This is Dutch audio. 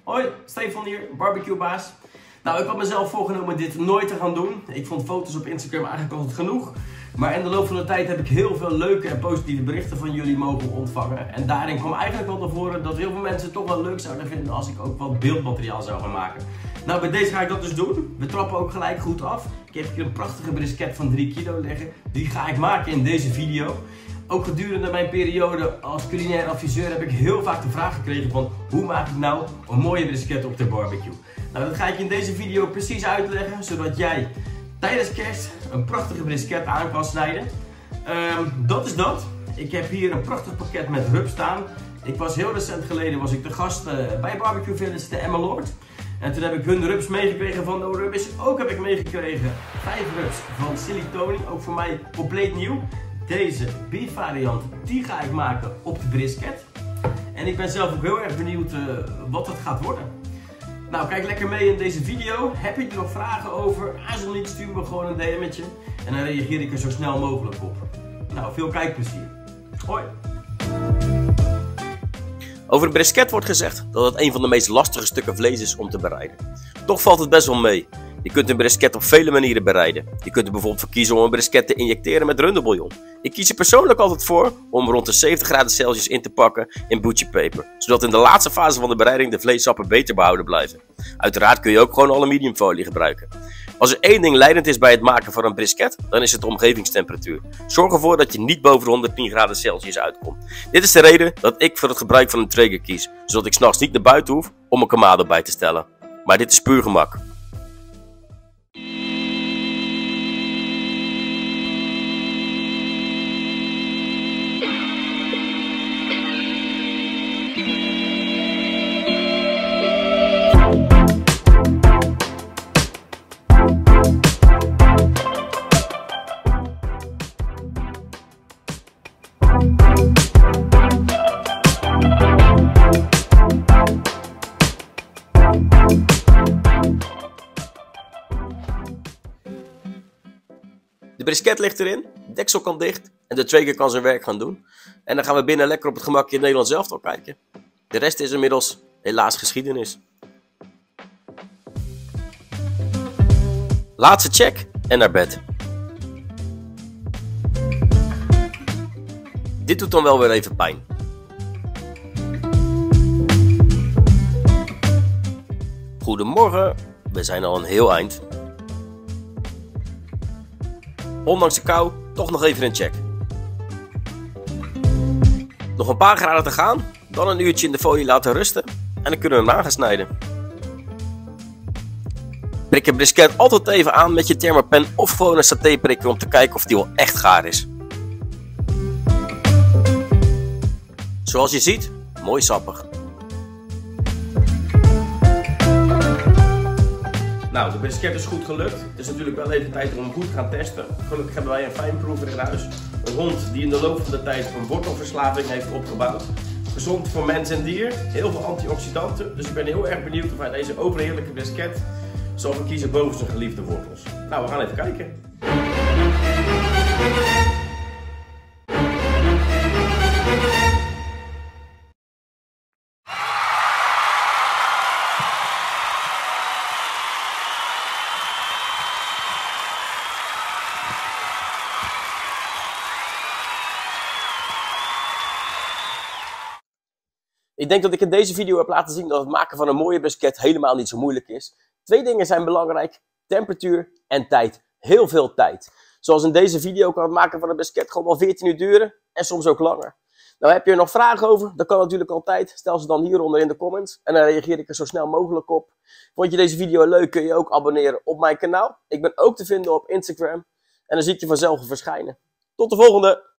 Hoi, Stefan hier, barbecuebaas. Nou, ik had mezelf voorgenomen dit nooit te gaan doen. Ik vond foto's op Instagram eigenlijk altijd genoeg. Maar in de loop van de tijd heb ik heel veel leuke en positieve berichten van jullie mogen ontvangen. En daarin kwam eigenlijk wel naar voren dat heel veel mensen het toch wel leuk zouden vinden als ik ook wat beeldmateriaal zou gaan maken. Nou, bij deze ga ik dat dus doen. We trappen ook gelijk goed af. Ik heb hier een prachtige brisket van 3 kilo liggen. Die ga ik maken in deze video. Ook gedurende mijn periode als culinair adviseur heb ik heel vaak de vraag gekregen van hoe maak ik nou een mooie brisket op de barbecue. Nou, dat ga ik in deze video precies uitleggen, zodat jij tijdens kerst een prachtige brisket aan kan snijden. Dat is dat. Ik heb hier een prachtig pakket met rub staan. Ik was heel recent geleden te gast bij Barbecue Village de Emmeloord. En toen heb ik hun rubs meegekregen van No Rubbish. Ook heb ik meegekregen 5 rubs van Silly Tony, ook voor mij compleet nieuw. Deze beef variant, die ga ik maken op de brisket. En ik ben zelf ook heel erg benieuwd wat het gaat worden. Nou, kijk lekker mee in deze video. Heb je er nog vragen over? Aarzel niet, stuur me gewoon een DM'tje. En dan reageer ik er zo snel mogelijk op. Nou, veel kijkplezier. Hoi! Over een brisket wordt gezegd dat het een van de meest lastige stukken vlees is om te bereiden. Toch valt het best wel mee. Je kunt een brisket op vele manieren bereiden. Je kunt er bijvoorbeeld voor kiezen om een brisket te injecteren met runderbouillon. Ik kies er persoonlijk altijd voor om rond de 70 graden Celsius in te pakken in butcherpaper, zodat in de laatste fase van de bereiding de vleessappen beter behouden blijven. Uiteraard kun je ook gewoon aluminiumfolie gebruiken. Als er één ding leidend is bij het maken van een brisket, dan is het de omgevingstemperatuur. Zorg ervoor dat je niet boven de 110 graden Celsius uitkomt. Dit is de reden dat ik voor het gebruik van een Traeger kies, zodat ik 's nachts niet naar buiten hoef om een kamado bij te stellen. Maar dit is puur gemak. De brisket ligt erin, de deksel kan dicht en de Traeger kan zijn werk gaan doen. En dan gaan we binnen lekker op het gemakje in Nederland zelf al kijken. De rest is inmiddels helaas geschiedenis. Laatste check en naar bed. Dit doet dan wel weer even pijn. Goedemorgen, we zijn al een heel eind. Ondanks de kou, toch nog even een check. Nog een paar graden te gaan, dan een uurtje in de folie laten rusten en dan kunnen we hem aan gaan snijden. Prik je brisket altijd even aan met je thermopen of gewoon een satéprikker om te kijken of die wel echt gaar is. Zoals je ziet, mooi sappig. Nou, de brisket is goed gelukt. Het is natuurlijk wel even tijd om hem goed te gaan testen. Gelukkig hebben wij een fijnproever in huis. Een hond die in de loop van de tijd een wortelverslaving heeft opgebouwd. Gezond voor mens en dier. Heel veel antioxidanten. Dus ik ben heel erg benieuwd of hij deze overheerlijke brisket zal verkiezen boven zijn geliefde wortels. Nou, we gaan even kijken. Ik denk dat ik in deze video heb laten zien dat het maken van een mooie brisket helemaal niet zo moeilijk is. 2 dingen zijn belangrijk: temperatuur en tijd. Heel veel tijd. Zoals in deze video kan het maken van een brisket gewoon wel 14 uur duren en soms ook langer. Nou, heb je er nog vragen over? Dat kan natuurlijk altijd. Stel ze dan hieronder in de comments en dan reageer ik er zo snel mogelijk op. Vond je deze video leuk, kun je ook abonneren op mijn kanaal. Ik ben ook te vinden op Instagram en dan zie ik je vanzelf verschijnen. Tot de volgende!